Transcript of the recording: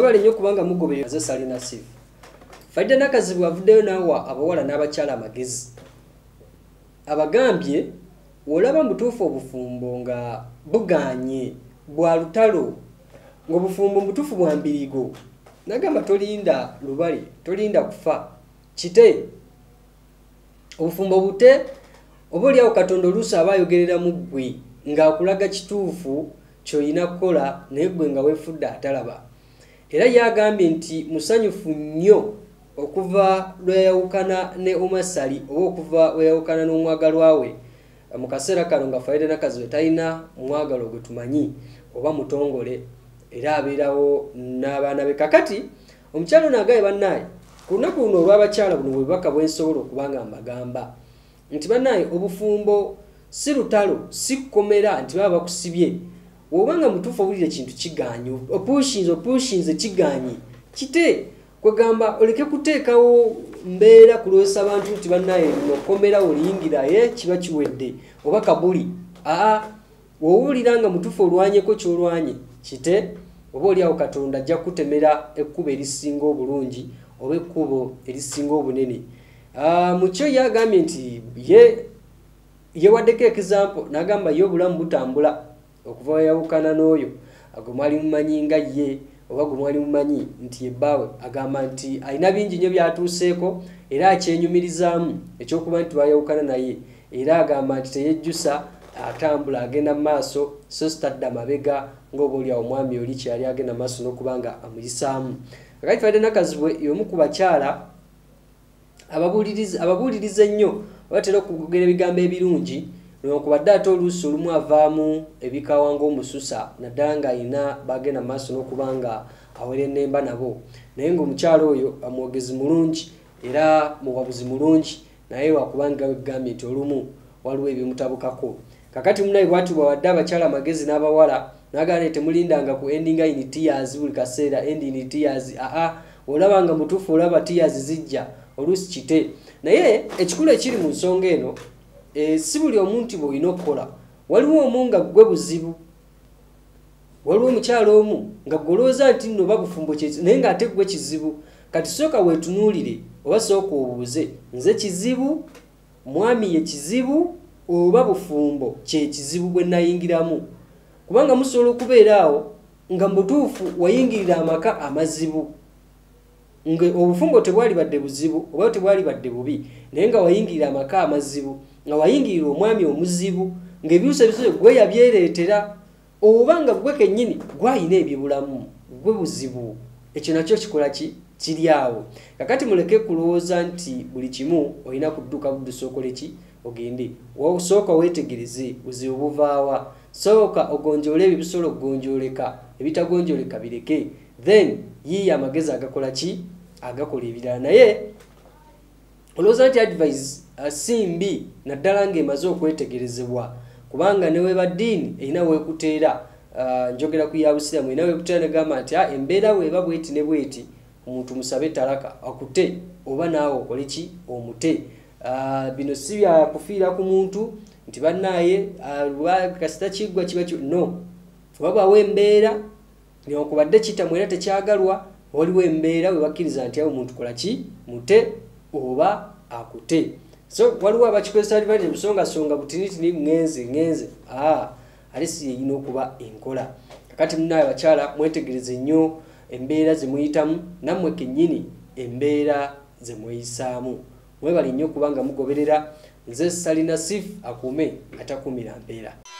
mwebale nnyo kubanga mugoberera ze Salina Sifu. Faridah Nakazibwe avuddeyo n'awa abawala n'abakyala amagezi. Abagambye olaba mutuufu obufumbo nga buganye bwa lutalo ng'obufumbo mutuufu bwa mbirigo. Nagamba tolinda lubali, tolinda kufa. Kite obufumbo bute oba oliawo Katonda oluusi aba ayogerera mu ggwe ng'akulaga kituufu ky'olina kukola naye ggwe nga weefudde atalaba. Era yagambye nti musanyufu nnyo okuva lweyawukana ne Omasali oba okuva lweyawukana n'omwagalwa we mu kaseera kano nga Faridah Nakazibwe talina mwagalo gwe tumanyi oba mutongole era abeerawo n'abaana be. Kakati omukyalo n'agaye bannaye ku lunaku luno olw'abakyala buno bwebaka bwensobola okubanga mbagamba nti bannaye obufumbo si lutalo si kukomera nti baba bakusibye obanga mutuufu obulira ekintu kiganye opushinze kiganye kite kwegamba oleke kuteekawo mbeera kulwesa abantu nti bannaye nokomera oliyingira kiba kiwedde oba kabuli wowulira nga mutuufu olwanyeko kyolwanye kite oba oliawo Katonda ajja kutemera ekkubo erisinga obulungi oba ekkubo erisinga obunene. Mukyo yagambye nti yewaddeko example n'agamba ye obulamu butambula okuva weyawukana n'oyo agwe mwali mumanyi nga ye oba gwe mwali mumanyi nti yebbaawe agamba nti alina bingi nnyo byatuuseeko era akyenyumirizaamu ekyokuba nti bayawukana naye era agamba nti teyejjusa atambula agenda mu maaso so sitadde amabega ng'oba oliawo omwami oli kyeyali agenda mu maaso n'okuba nga amuyisaamu. Kakati Faridah Nakazibwe y'omu ku bakyala ababuuliriza ennyo batera okugera ebigambo ebirungi newankubadde ate oluusi olumu avaamu ebikawa ng'omususa naddala ng'alina bagenda mu maaso n'okuba nga awera ennemba nabo. Naye ng'omukyala oyo amwogezi mulungi era muwabuzi mulungi naye wakubanga wegambye nti olumu waliwo ebimutabukako. Kakati munaye bw'ati bwawadde abakyala amagezi n'abawala n'agaana temulindanga ku ending in tears buli kaseera end in tears olaba nga mutuufu olaba tears zijja oluusi kite. Naye ekikulu ekiri mu nsonga eno si buli omuntu bw'olina okukola. Waliwo omu nga gwe buzibu, waliwo omukyala omu nga golooza nti nno babufumbo naye ng'ate gwe kizibu. Kati sooka weetunuulire oba sooka obuuze nze kizibu, mwami ye kizibu oba bufumbo kye kizibu bwe nayingiramu. Kubanga musobola okubeera awo nga mutuufu wayingirira amaka amazibu obufumbo tebwali badde buzibu oba tebwali badde bubi naye nga wayingirira amaka amazibu nga wayingirira omwami omuzibu ng'ebiruusa ebisozo gwe yabyereetera oba nga gwe kennyini gwayina ebyebulamu gwe buzibu. Ekyo nakyo kikola kiri awo. Kakati muleke kulowooza nti buli kimu olina kudduka buddusa okole ki ogende. Sooka weetegereze buzibu buvaawa. Sooka ogonjoole ebyo bisobola okugonjooleka ebitagonjooleka bireke then yiiya amagezi agakola ki agakola ebirala. Naye olowooza nti advice si mbi naddala ng'emaze okwetegerezebwa kubanga ne webaddiini erina weekuteera njogera ku ya busiraamu erina weekuteera negamba nti embeera weeba bweti ne bweti omuntu musabe talaka akute oba naawe okole ki omute. Bino si bya kufiira ku muntu nti bannaaye kasita kiggwa kiba no wabawo embeera newankubadde kitamu era tekyagalwa waliwo embeera we bakkiriza nti awo omuntu kola ki mute oba akute. So waliwo abakikozesa libalire busongasonga butinitini ngenze ate si yeyina okuba enkola. Kakati munaye abakyala mwetegereze nnyo embeera ze muyitamu nammwe kennyini embeera ze mweyisaamu. Mwebale nnyo kubanga mugoberera nze Salina Sifu akuume nga takuumira mbeera.